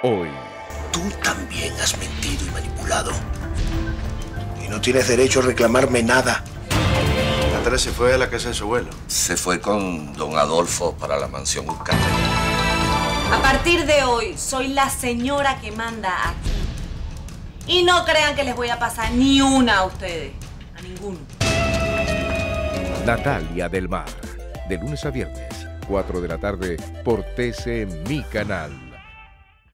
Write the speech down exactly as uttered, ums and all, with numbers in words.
hoy. Tú también has mentido y manipulado. Y no tienes derecho a reclamarme nada. Natalia se fue a la casa de su abuelo. Se fue con don Adolfo para la mansión Ucate. A partir de hoy, soy la señora que manda aquí. Y no crean que les voy a pasar ni una a ustedes. A ninguno. Natalia del Mar. De lunes a viernes, cuatro de la tarde, por T C, mi canal.